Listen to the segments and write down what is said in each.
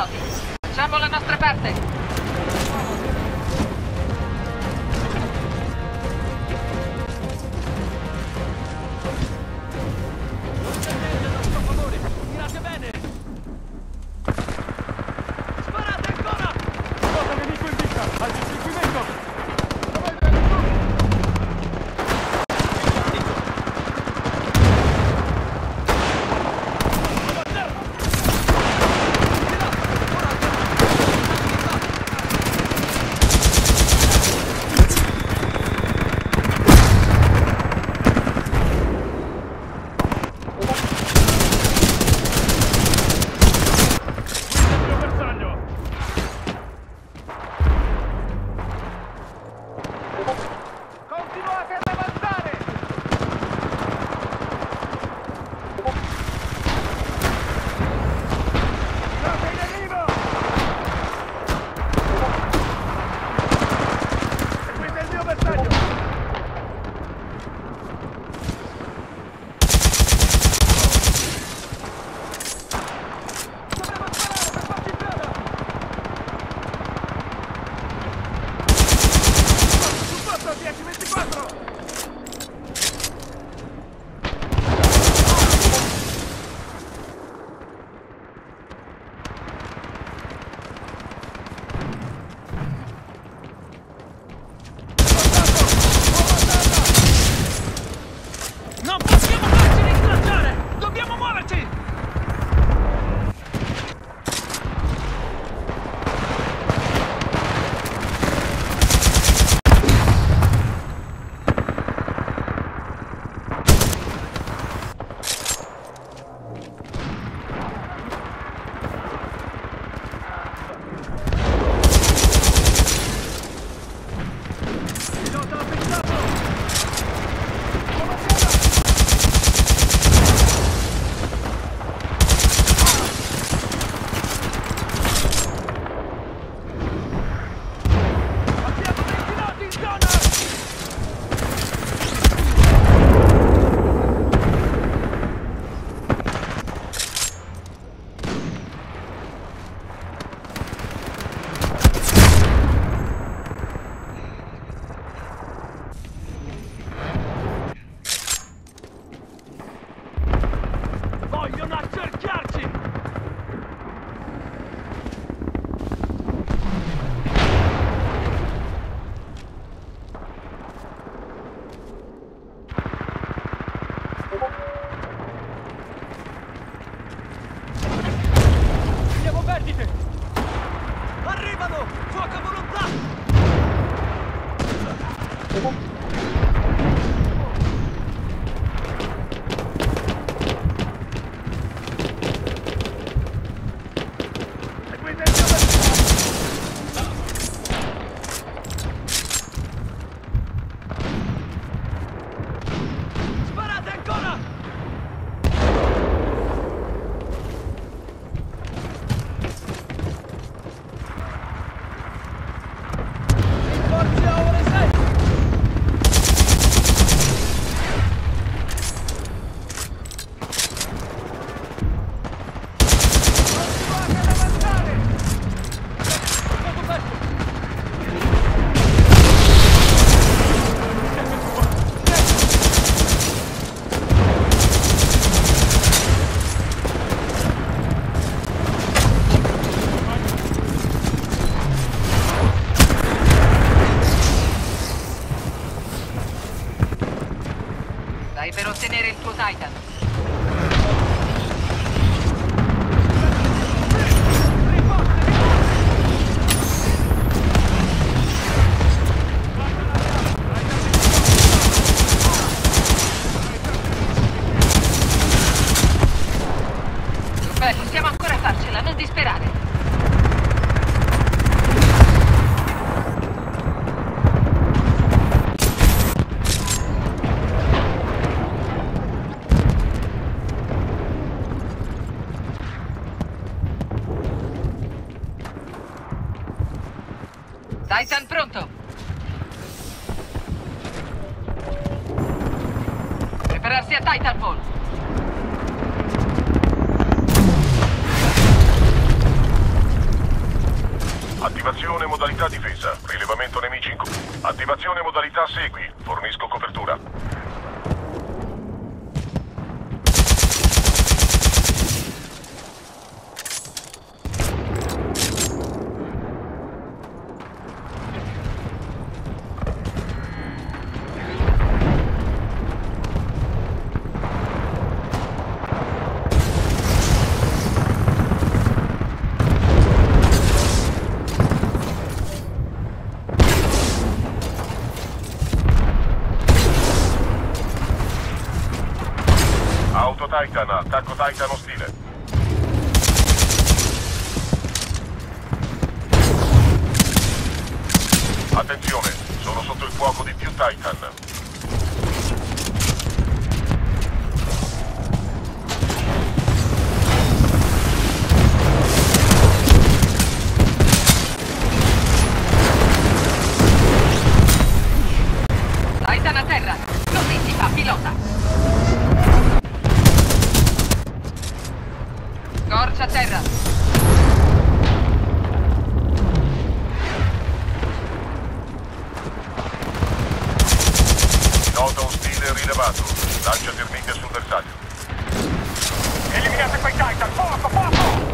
piloti. Facciamo la nostra parte. Stai per ottenere il tuo Titan. Beh, possiamo ancora farcela, non disperare. Titan pronto! Prepararsi a Titanfall! Attivazione modalità difesa. Rilevamento nemici in... Attivazione modalità segui. Fornisco copertura. Auto Titan, attacco Titan ostile. Attenzione, sono sotto il fuoco di più Titan. Titan a terra! Così si fa pilota! Scorcia a terra! Nota ostile rilevato. Lancia termite sul bersaglio. Eliminate quei Titan! Fuoco, fuoco!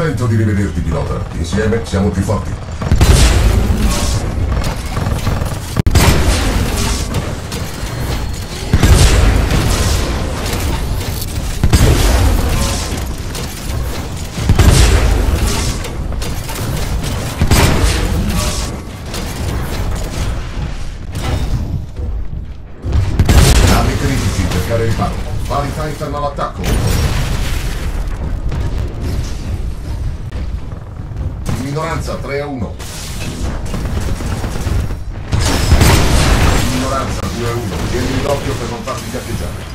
Contento di rivederti, pilota. Insieme siamo più forti. Navi critici, cercare riparo. Vari Titan all'attacco. Minoranza 3-1. Minoranza 2-1. Tieni l'occhio per non farti fiaccheggiare.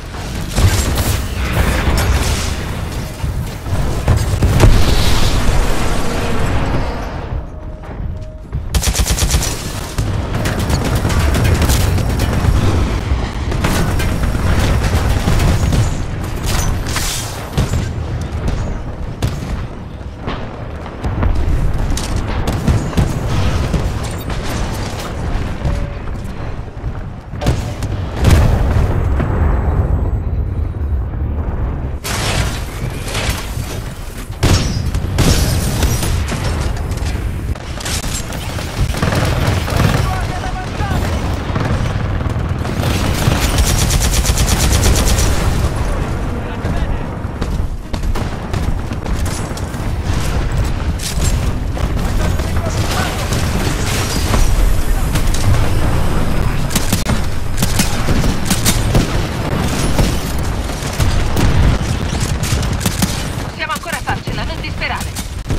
Possiamo ancora farcela, non disperare.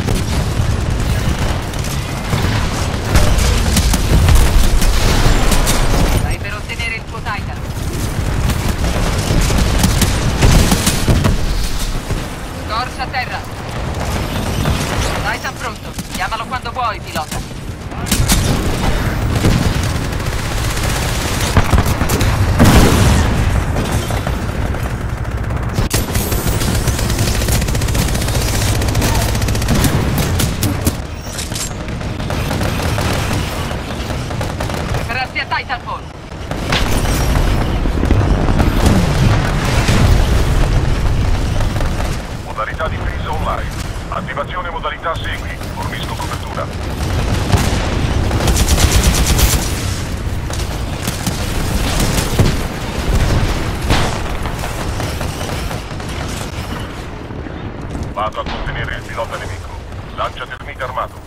Stai per ottenere il tuo Titan. Corsa a terra. Titan pronto. Chiamalo quando vuoi, pilota. Grazie a Titanfall. Modalità difesa online. Attivazione modalità segui. Fornisco copertura. Vado a contenere il pilota nemico. Lancia termite armato.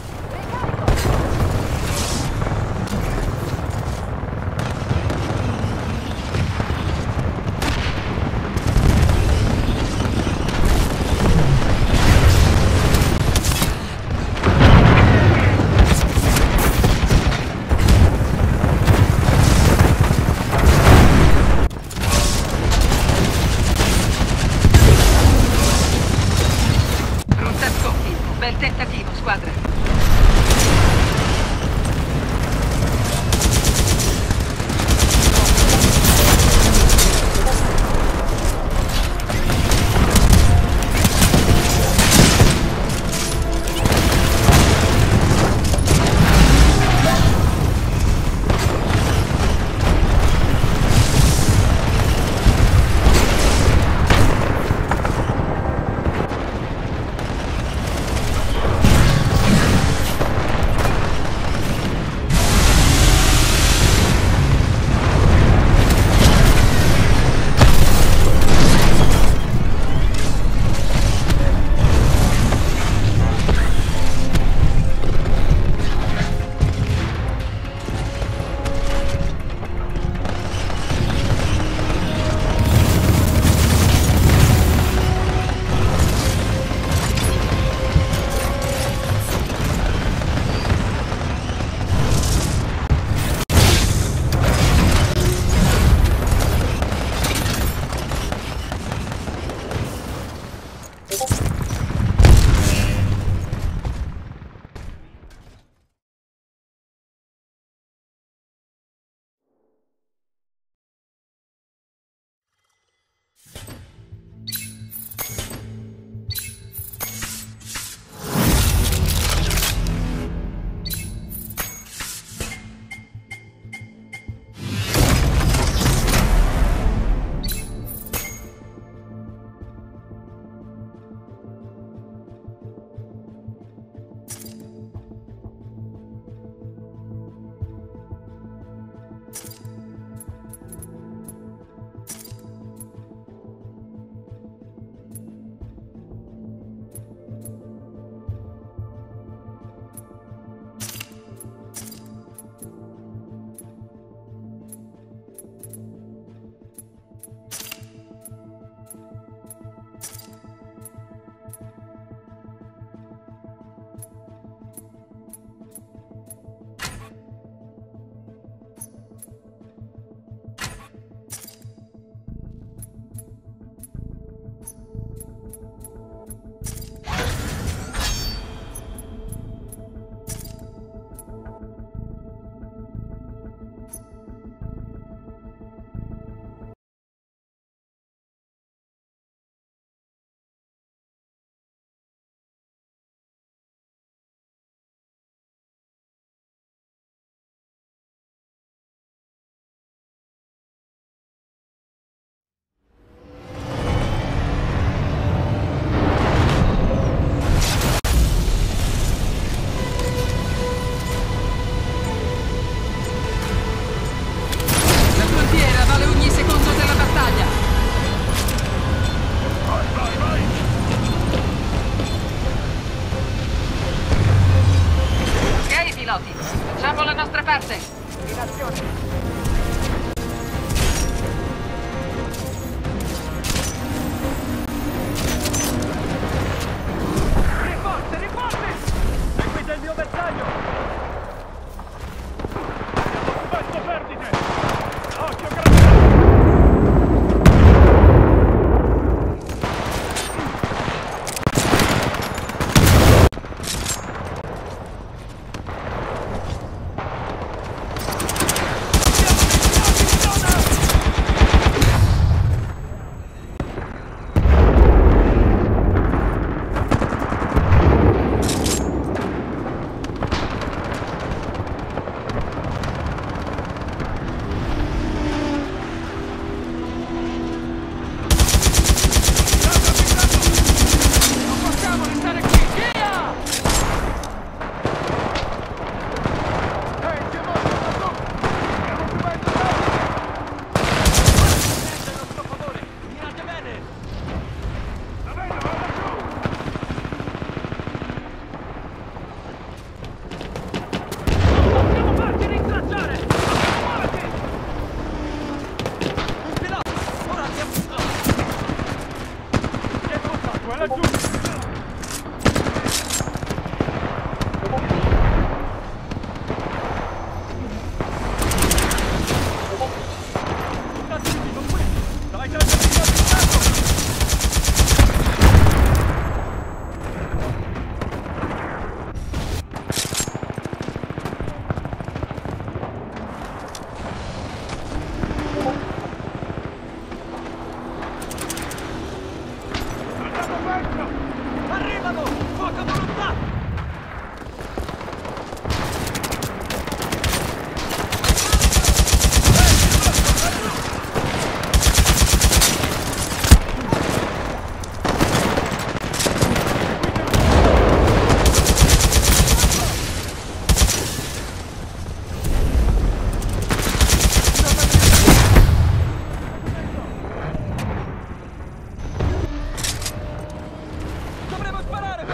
Rinforzi, rinforzi! Seguite il mio bersaglio! Abbiamo subito perdite! Occhio, arrivano! Poca volontà! Dovremo sparare!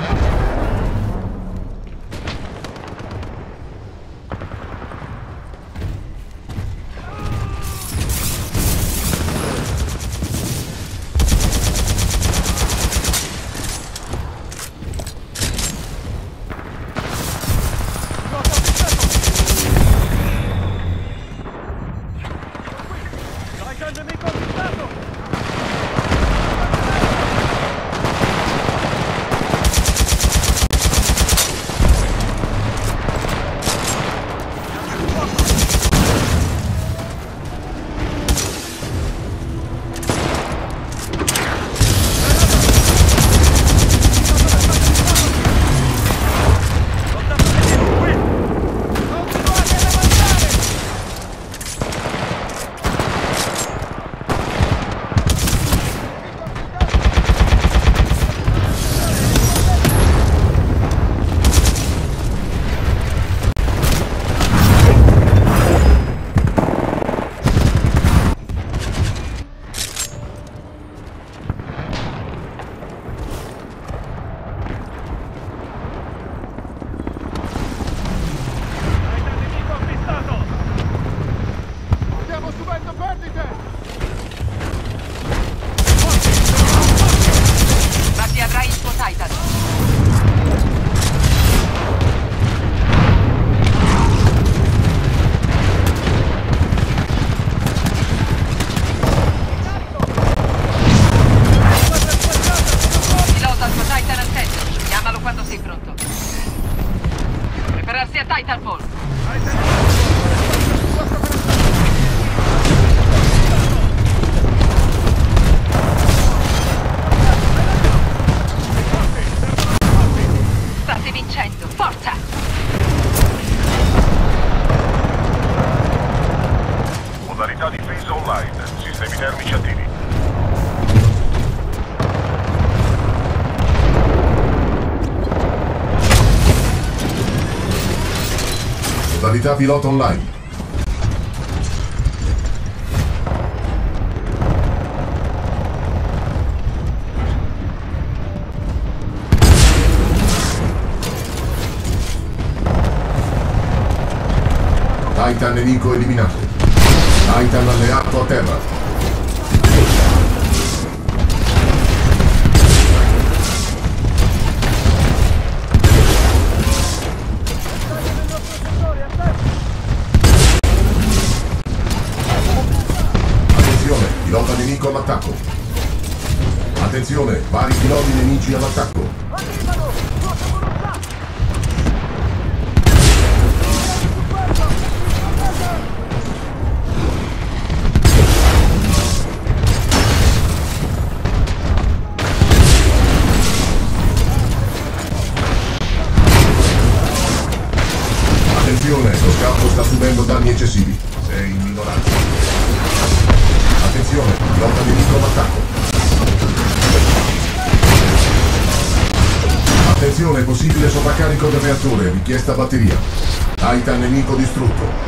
Nemico avvistato! Batti avrai il tuo Titan. Pilota il tuo Titan al centro. Chiamalo quando sei pronto. Prepararsi a Titanfall. State vincendo, forza! Modalità difesa online. Sistemi termici attivi. Modalità pilota online. Titan nemico eliminato. Titan alleato a terra. Attenzione, pilota nemico all'attacco. Attenzione, vari piloti nemici all'attacco. Arrivano! Forza volontà! Attenzione, lo scafo sta subendo danni eccessivi. Sei in minoranza. Attenzione, pilota nemico all'attacco. Attenzione, possibile sovraccarico del reattore, richiesta batteria. Titan nemico distrutto.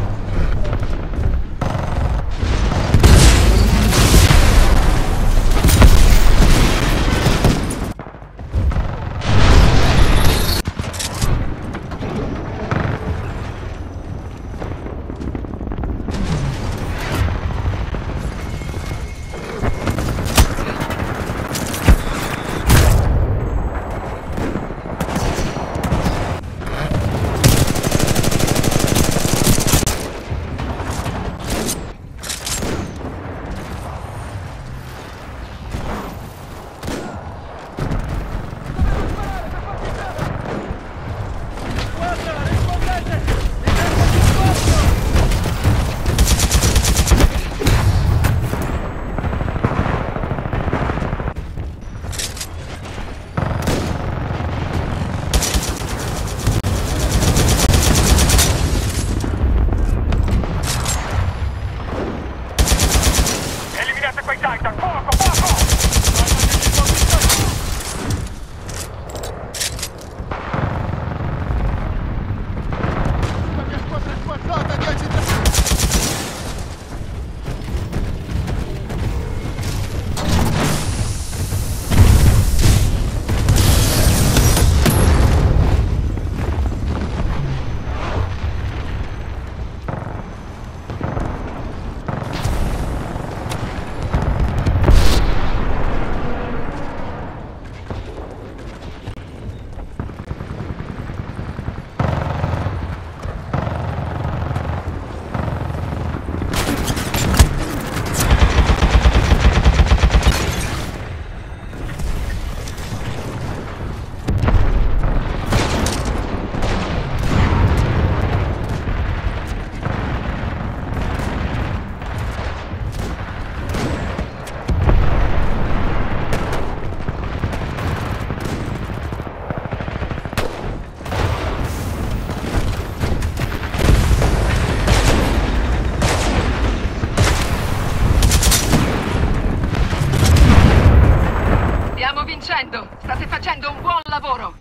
State facendo un buon lavoro!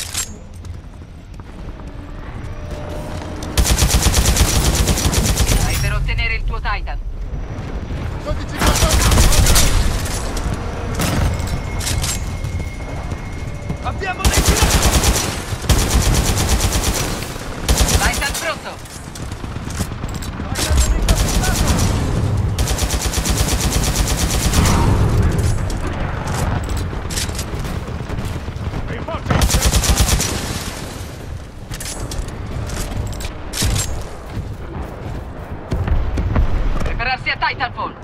Stai per ottenere il tuo Titan. 12,14! Abbiamo dei piloti! Titan pronto! Prepararsi a Titanfall!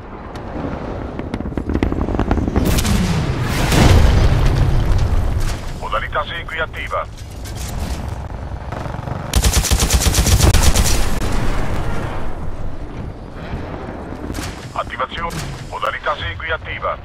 Modalità segui attiva. Attivazione. Modalità segui attiva.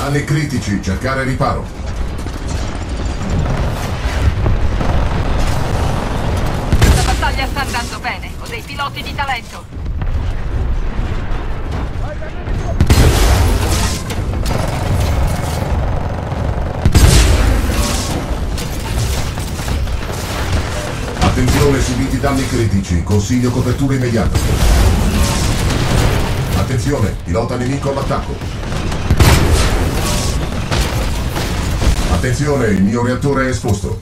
Danni critici, cercare riparo. La battaglia sta andando bene, ho dei piloti di talento. Attenzione, subiti danni critici, consiglio copertura immediata. Attenzione, pilota nemico all'attacco. Attenzione, il mio reattore è esposto.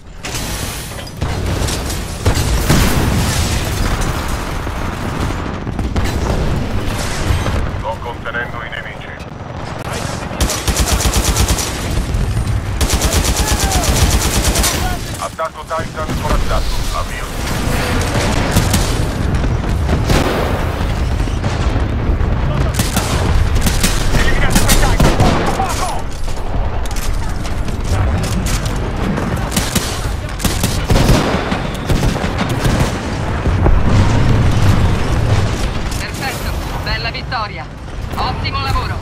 Sto contenendo i nemici. Attacco Titan corazzato. Avvio. Eliminate quel Titan. Fuoco! Perfetto, bella vittoria. Ottimo lavoro.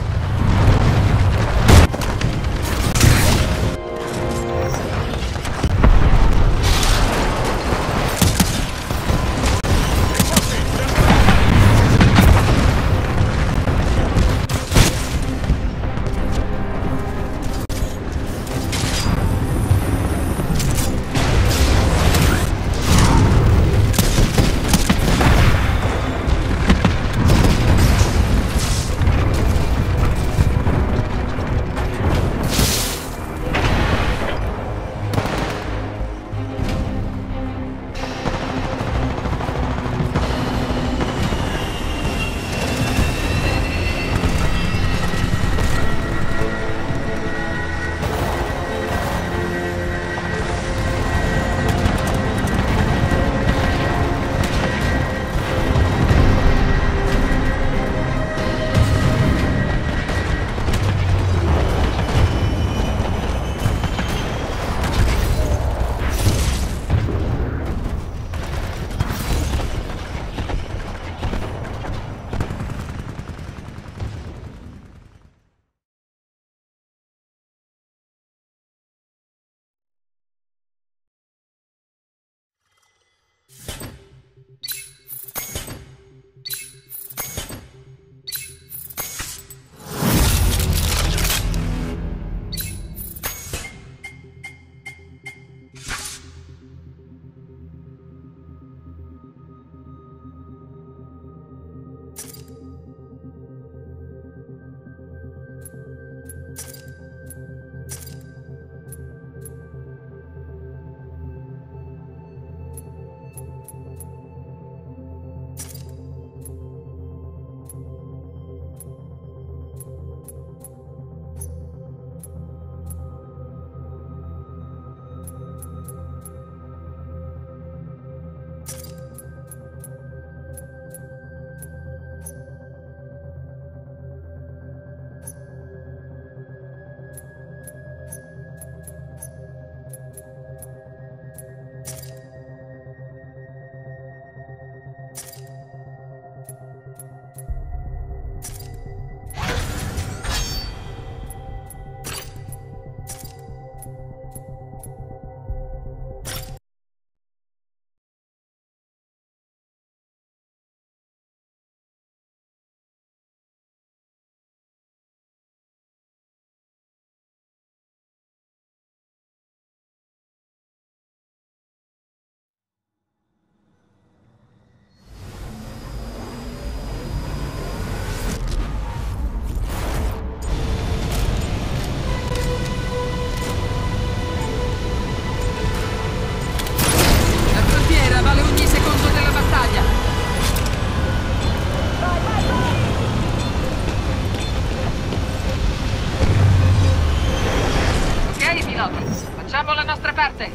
Facciamo la nostra parte!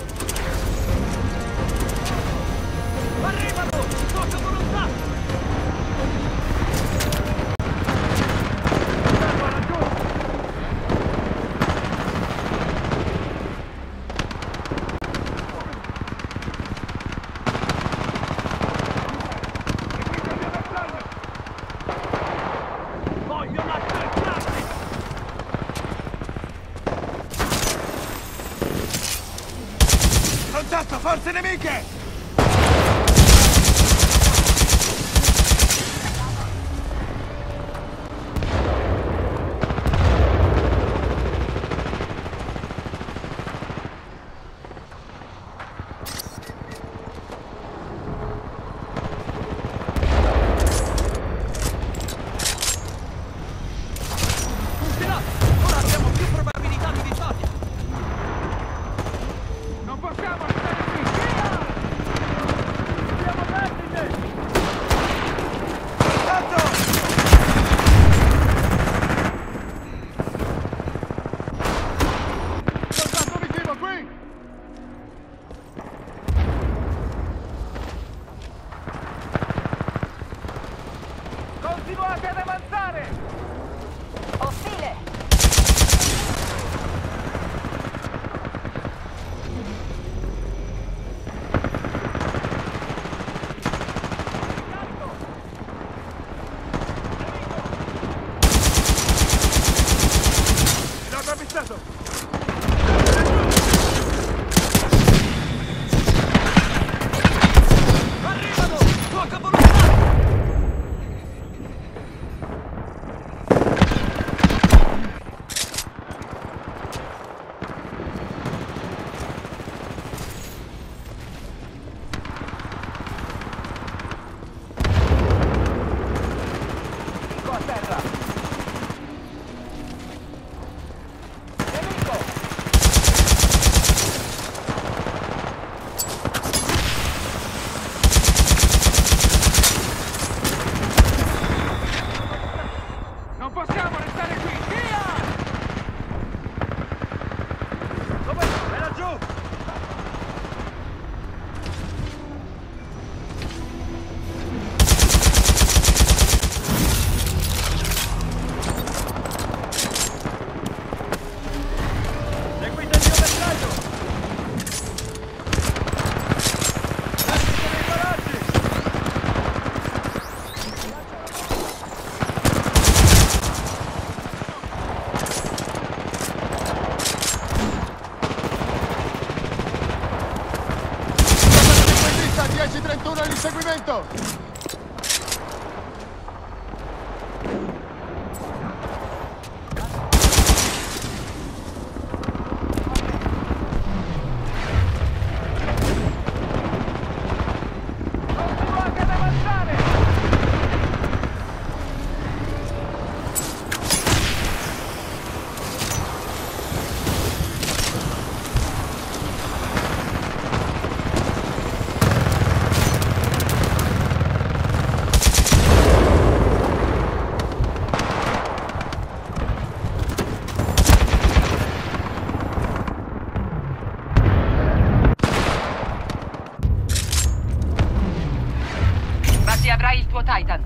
Arrivano! Sotto volontà! Fermo laggiù! Voglio attrezzarli! contatto, forze nemiche! Continuate ad avanzare! Ostile! Pilota avvistato! Arrivano! Poca volontà! A terra! Nemico! Non possiamo restare qui! Via! Dove? È laggiù! Seguite il mio bersaglio! Lasciate nei paraggi! Sequestrista 1031 all'inseguimento! Continuate ad avanzare! Matti, avrai il tuo Titan.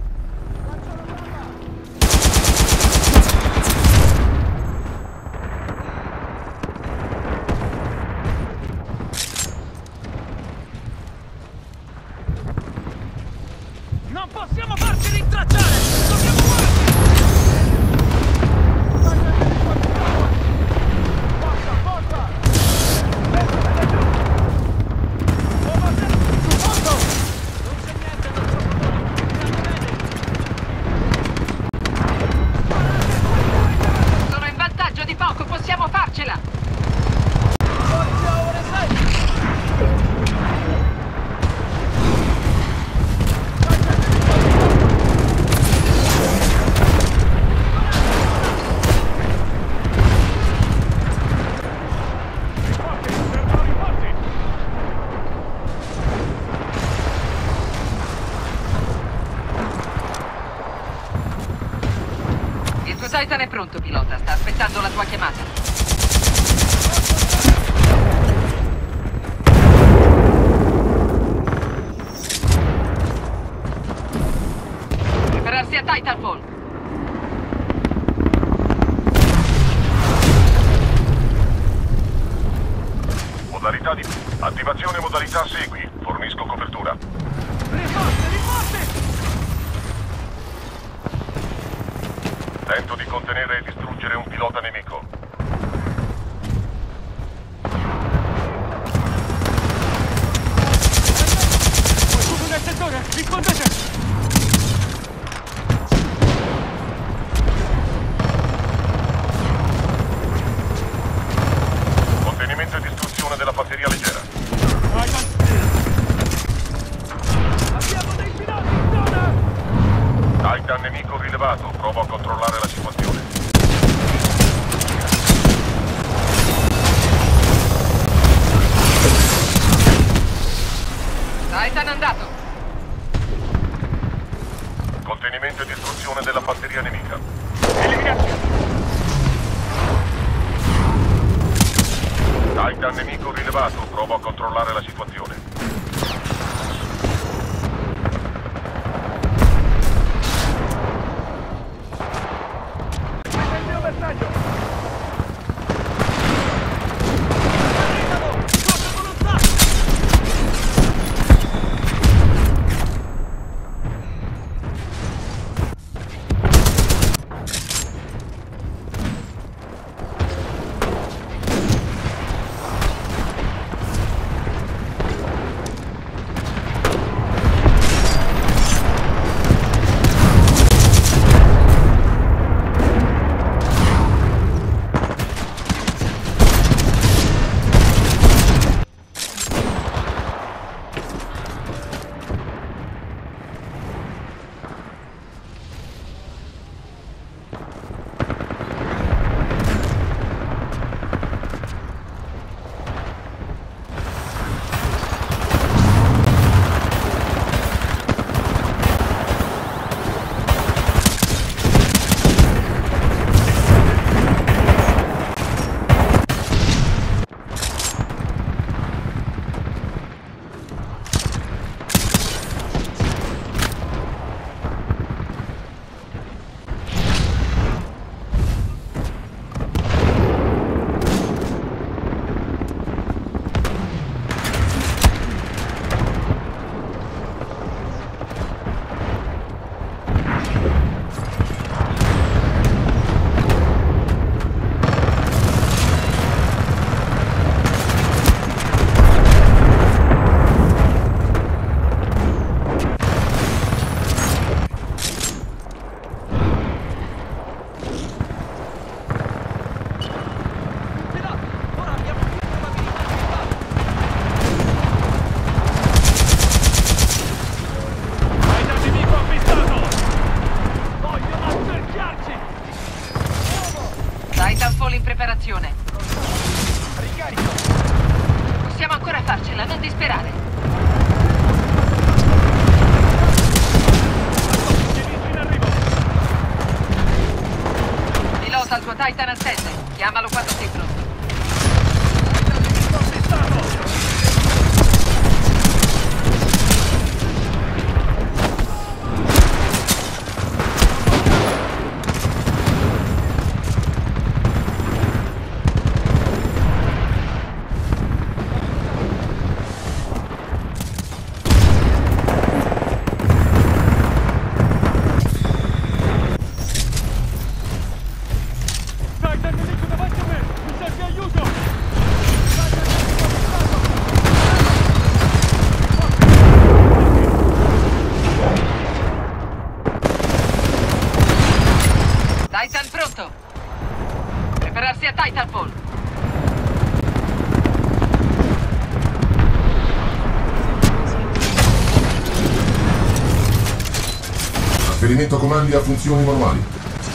Non possiamo farci rintracciare! Dobbiamo muoverci! Forza, forza! Su fondo! Non c'è niente, non so bene! Sono in vantaggio di poco, possiamo farcela! Forza, ore 6! Il tuo Titan è pronto, pilota. Sta aspettando la tua chiamata. Prepararsi a Titanfall. Modalità di... Attivazione modalità segui. Fornisco copertura. Rinforzi, rinforzi! Tento di contenere e distruggere un pilota nemico. Titan andato. Contenimento e distruzione della batteria nemica. Eliminazione. Titan nemico rilevato. Provo a controllare la situazione. Questo è il mio bersaglio. Forza volontà. Titanfall in preparazione. Ricarico. Possiamo ancora farcela, non disperare. Nemico in arrivo. Pilota il tuo Titan assente. Chiamalo quando sei pronto. Nemico avvistato. Titan nemico davanti a me! Mi serve aiuto! Titan nemico avvistato! Titan pronto. Prepararsi a Titanfall. Trasferimento comandi a funzioni manuali.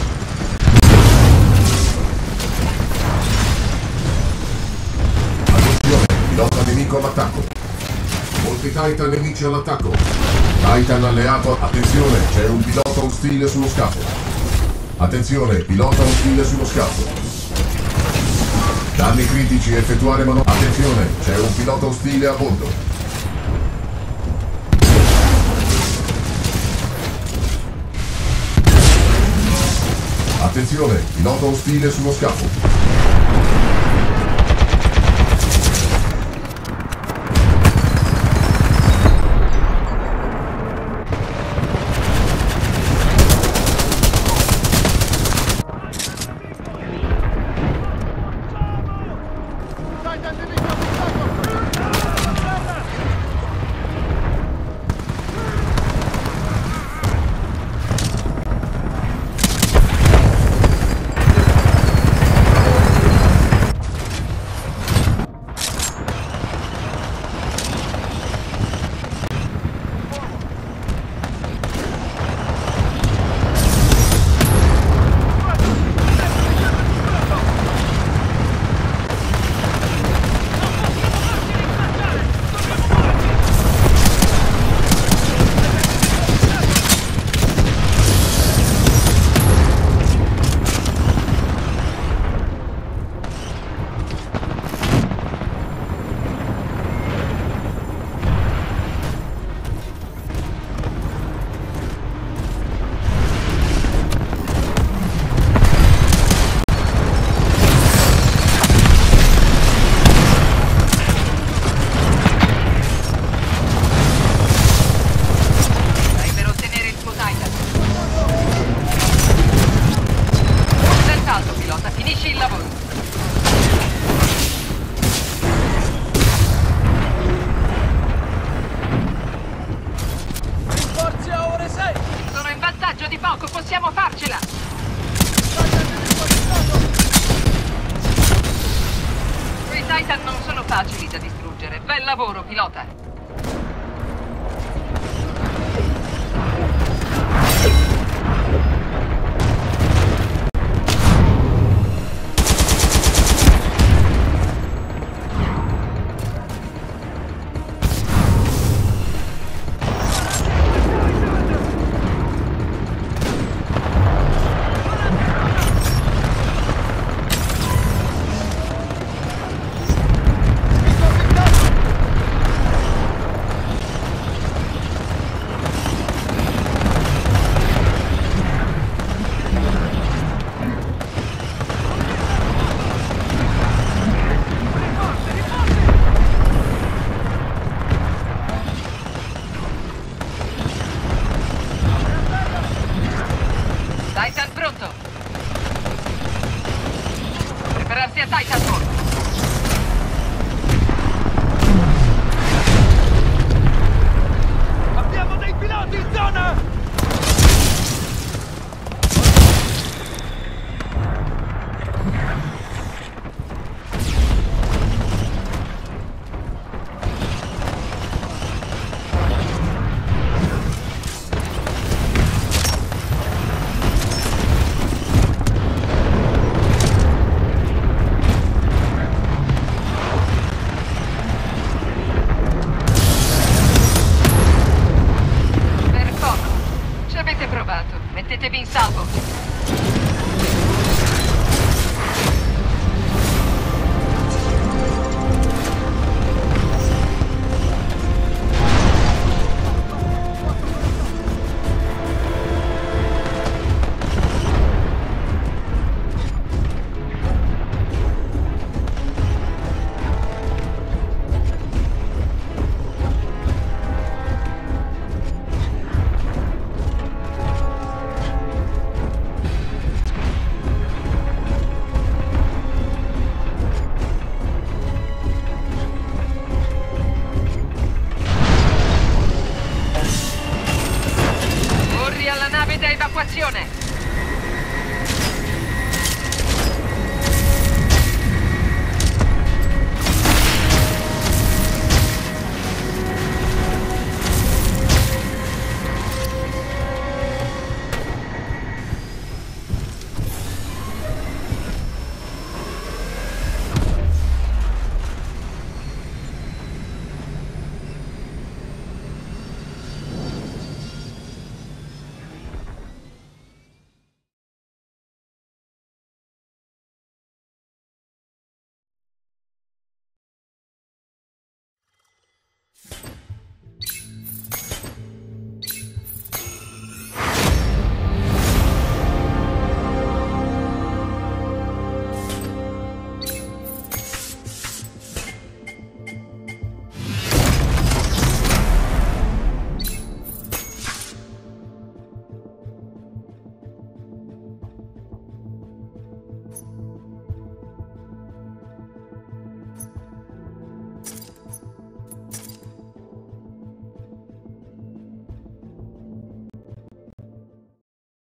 Attenzione, pilota nemico all'attacco. Molti Titan nemici all'attacco. Titan alleato, attenzione, c'è un pilota ostile sullo scafo. Attenzione, pilota ostile sullo scafo. Danni critici, effettuare manovra. Attenzione, c'è un pilota ostile a bordo. Attenzione, pilota ostile sullo scafo. Titan nemico avvistato! Titan non sono facili da distruggere. Bel lavoro, pilota! Titan pronto! Prepararsi a Titanfall!